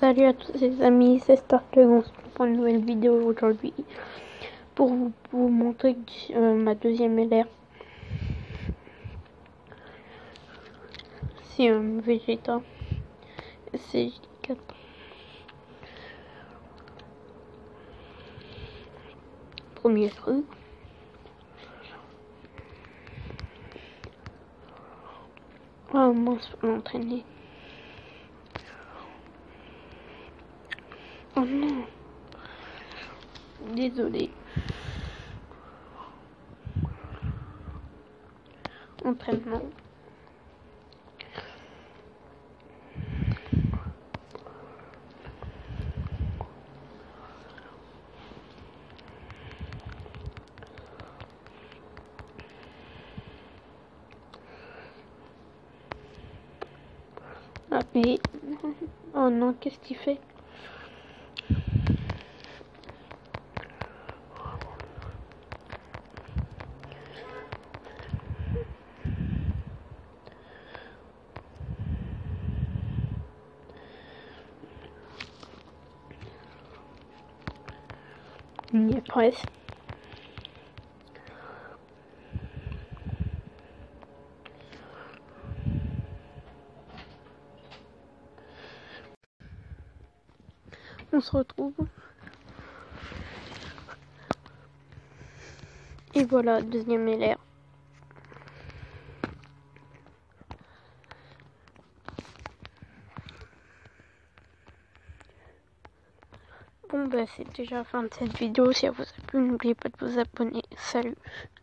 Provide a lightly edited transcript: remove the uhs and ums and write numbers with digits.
Salut à tous les amis, c'est Startlegon pour une nouvelle vidéo aujourd'hui pour vous montrer ma deuxième LR. C'est un Vegeta, c'est 4. Premier truc. Oh mince, faut l'entraîner. Oh non, désolé. Entraînement. Ah mais... Oh non, qu'est-ce qu'il fait? Il y est presque. On se retrouve. Et voilà, deuxième LR. Bon bah c'est déjà la fin de cette vidéo. Si elle vous a plu, n'oubliez pas de vous abonner. Salut.